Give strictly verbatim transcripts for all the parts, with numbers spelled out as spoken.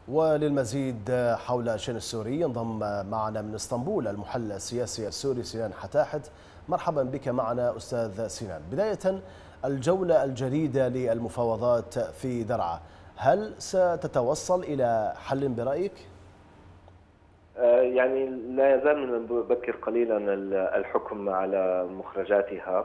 وللمزيد حول الشأن السوري ينضم معنا من اسطنبول المحلل السياسي السوري سنان حتاحت. مرحبا بك معنا أستاذ سنان. بداية، الجولة الجديدة للمفاوضات في درعا، هل ستتوصل إلى حل برأيك؟ يعني لا يزال من المبكر قليلا الحكم على مخرجاتها.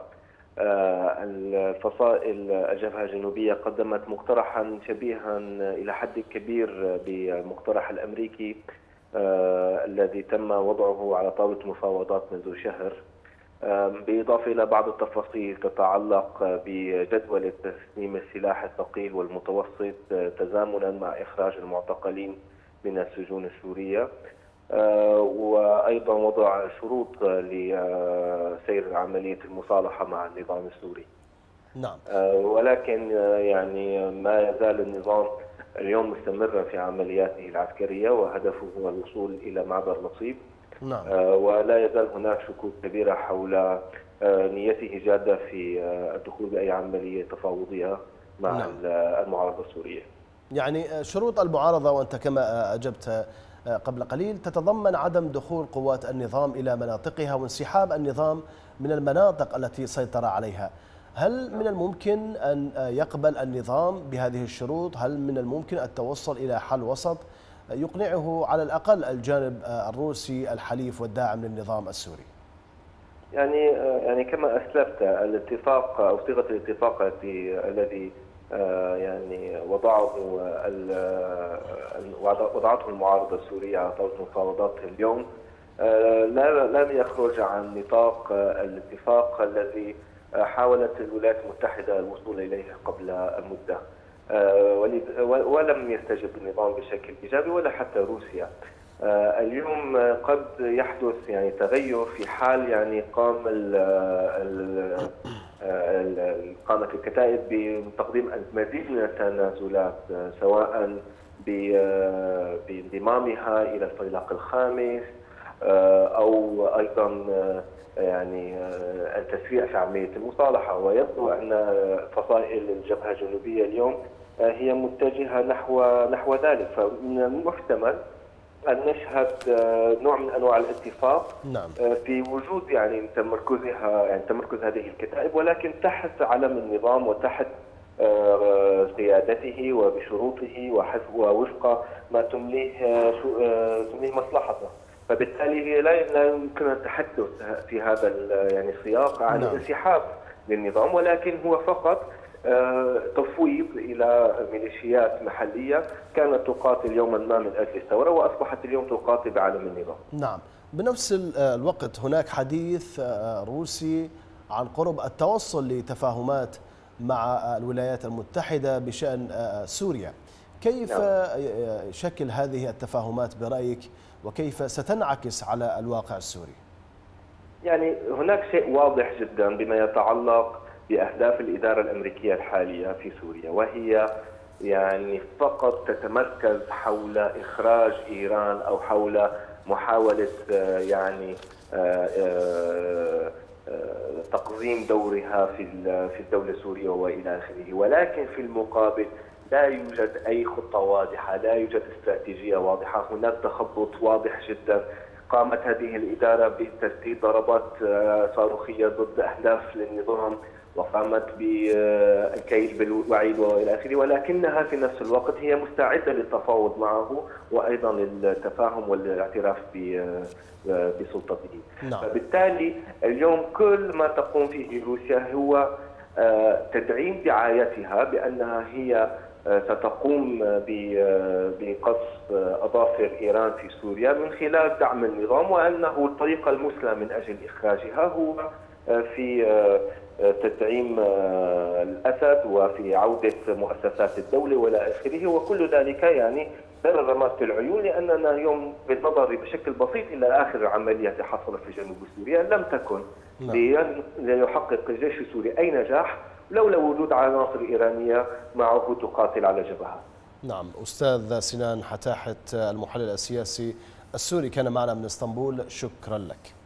الفصائل الجبهة الجنوبية قدمت مقترحا شبيها إلى حد كبير بالمقترح الأمريكي الذي تم وضعه على طاولة المفاوضات منذ شهر، بالإضافة إلى بعض التفاصيل تتعلق بجدول تسليم السلاح الثقيل والمتوسط تزامنا مع إخراج المعتقلين من السجون السورية، وأيضا وضع شروط لسير عملية المصالحة مع النظام السوري. نعم. ولكن يعني ما يزال النظام اليوم مستمرا في عملياته العسكرية وهدفه هو الوصول إلى معبر نصيب. نعم. ولا يزال هناك شكوك كبيرة حول نيته جادة في الدخول بأي عملية تفاوضية مع نعم. المعارضة السورية. يعني شروط المعارضة، وأنت كما أجبت قبل قليل، تتضمن عدم دخول قوات النظام إلى مناطقها وانسحاب النظام من المناطق التي سيطر عليها. هل من الممكن أن يقبل النظام بهذه الشروط؟ هل من الممكن التوصل إلى حل وسط يقنعه على الأقل الجانب الروسي الحليف والداعم للنظام السوري؟ يعني يعني كما أسلفت، الاتفاق أو صيغة الاتفاق الذي يعني وضعه وضعته المعارضة السورية على طاولة المفاوضات اليوم لا لم يخرج عن نطاق الاتفاق الذي حاولت الولايات المتحدة الوصول إليه قبل مدة، ولم يستجب النظام بشكل إيجابي ولا حتى روسيا. اليوم قد يحدث يعني تغير في حال يعني قام ال قامت الكتائب بتقديم المزيد من التنازلات، سواء بانضمامها إلى الفيلق الخامس أو أيضا يعني التسريع في عملية المصالحة. ويبدو أن فصائل الجبهة الجنوبية اليوم هي متجهة نحو نحو ذلك، فمن المحتمل أن نشهد نوع من أنواع الاتفاق. نعم. في وجود يعني تمركزها يعني تمركز هذه الكتائب، ولكن تحت علم النظام وتحت قيادته وبشروطه ووفق ما تمليه تمليه مصلحته. فبالتالي لا يمكن التحدث في هذا يعني السياق عن نعم. انسحاب للنظام، ولكن هو فقط تفويض إلى ميليشيات محلية كانت تقاتل يوما ما من أجل الثورة وأصبحت اليوم تقاتل بعلم النظام. نعم. بنفس الوقت هناك حديث روسي عن قرب التوصل لتفاهمات مع الولايات المتحدة بشأن سوريا. كيف نعم. شكل هذه التفاهمات برأيك، وكيف ستنعكس على الواقع السوري؟ يعني هناك شيء واضح جدا بما يتعلق بأهداف الإدارة الأمريكية الحالية في سوريا، وهي يعني فقط تتمركز حول إخراج إيران أو حول محاولة يعني تقزيم دورها في في الدولة السورية وإلى آخره. ولكن في المقابل لا يوجد أي خطة واضحة، لا يوجد استراتيجية واضحة. هناك تخبط واضح جدا. قامت هذه الإدارة بتسديد ضربات صاروخية ضد أهداف للنظام، وقامت بالكيل بالوعيد والى اخره، ولكنها في نفس الوقت هي مستعده للتفاوض معه وايضا للتفاهم والاعتراف بسلطته. نعم. فبالتالي اليوم كل ما تقوم فيه روسيا هو تدعيم دعايتها بانها هي ستقوم بقصف اظافر ايران في سوريا من خلال دعم النظام، وانه الطريقه المثلى من اجل اخراجها هو في تدعيم الأسد وفي عودة مؤسسات الدولة ولا آخره. وكل ذلك يعني بين الرماد في العيون، لأننا اليوم بالنظر بشكل بسيط إلى آخر عملية حصلت في جنوب سوريا لم تكن ليحقق الجيش السوري أي نجاح لولا وجود عناصر إيرانية معه تقاتل على جبهة. نعم. أستاذ سنان حتاحت المحلل السياسي السوري كان معنا من اسطنبول، شكرا لك.